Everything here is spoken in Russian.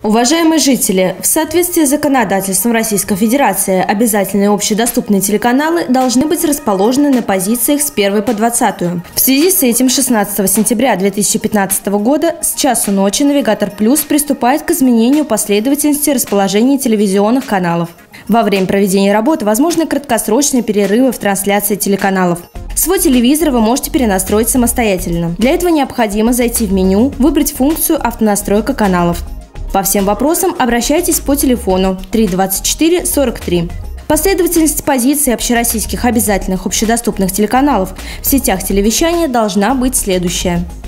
Уважаемые жители, в соответствии с законодательством Российской Федерации, обязательные общедоступные телеканалы должны быть расположены на позициях с 1 по 20. В связи с этим 16 сентября 2015 года с часу ночи «Навигатор Плюс» приступает к изменению последовательности расположения телевизионных каналов. Во время проведения работы возможны краткосрочные перерывы в трансляции телеканалов. Свой телевизор вы можете перенастроить самостоятельно. Для этого необходимо зайти в меню, выбрать функцию «Автонастройка каналов». По всем вопросам обращайтесь по телефону 324 43. Последовательность позиций общероссийских обязательных общедоступных телеканалов в сетях телевещания должна быть следующая.